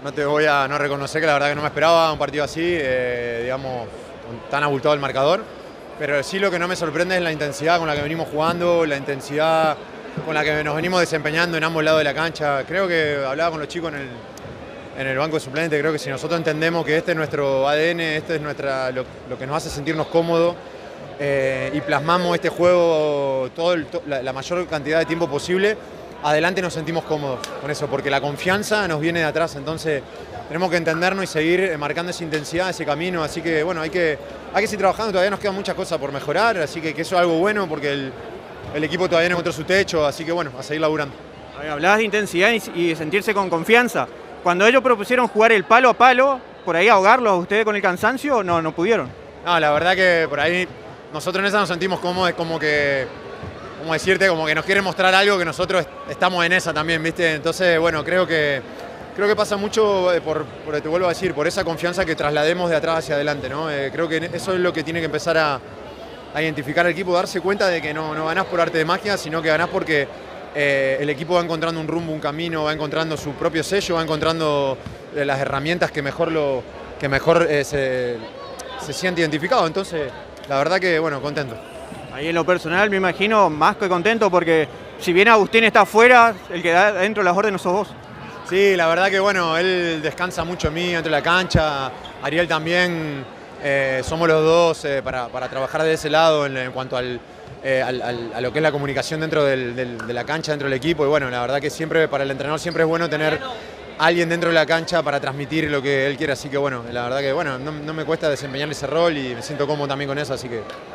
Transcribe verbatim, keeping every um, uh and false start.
no te voy a no reconocer que la verdad que no me esperaba un partido así, eh, digamos, tan abultado el marcador. Pero sí lo que no me sorprende es la intensidad con la que venimos jugando, la intensidad con la que nos venimos desempeñando en ambos lados de la cancha. Creo que hablaba con los chicos en el, en el banco de suplentes, creo que si nosotros entendemos que este es nuestro A D N, este es nuestra, lo, lo que nos hace sentirnos cómodos, eh, y plasmamos este juego todo el, to, la, la mayor cantidad de tiempo posible, adelante nos sentimos cómodos con eso, porque la confianza nos viene de atrás, entonces tenemos que entendernos y seguir marcando esa intensidad, ese camino, así que bueno, hay que, hay que seguir trabajando, todavía nos quedan muchas cosas por mejorar, así que, que eso es algo bueno porque el, el equipo todavía no encontró su techo, así que bueno, a seguir laburando. Hablabas de intensidad y de sentirse con confianza. Cuando ellos propusieron jugar el palo a palo, por ahí ahogarlos a ustedes con el cansancio, no, no pudieron. No, la verdad que por ahí nosotros en esa nos sentimos cómodos, es como que, como decirte, como que nos quieren mostrar algo que nosotros estamos en esa también, ¿viste? Entonces, bueno, creo que, creo que pasa mucho, por, por, te vuelvo a decir, por esa confianza que traslademos de atrás hacia adelante, ¿no? Eh, creo que eso es lo que tiene que empezar a, a identificar el equipo, darse cuenta de que no, no ganás por arte de magia, sino que ganás porque eh, el equipo va encontrando un rumbo, un camino, va encontrando su propio sello, va encontrando eh, las herramientas que mejor, lo, que mejor eh, se, se siente identificado. Entonces, la verdad que, bueno, contento. Ahí en lo personal me imagino más que contento porque si bien Agustín está afuera, el que da dentro de las órdenes sos vos. Sí, la verdad que bueno, él descansa mucho en mí dentro de la cancha, Ariel también, eh, somos los dos eh, para, para trabajar de ese lado en, en cuanto al, eh, al, al, a lo que es la comunicación dentro del, del, de la cancha, dentro del equipo, y bueno, la verdad que siempre para el entrenador siempre es bueno tener alguien dentro de la cancha para transmitir lo que él quiere, así que bueno, la verdad que bueno, no, no me cuesta desempeñar ese rol y me siento cómodo también con eso, así que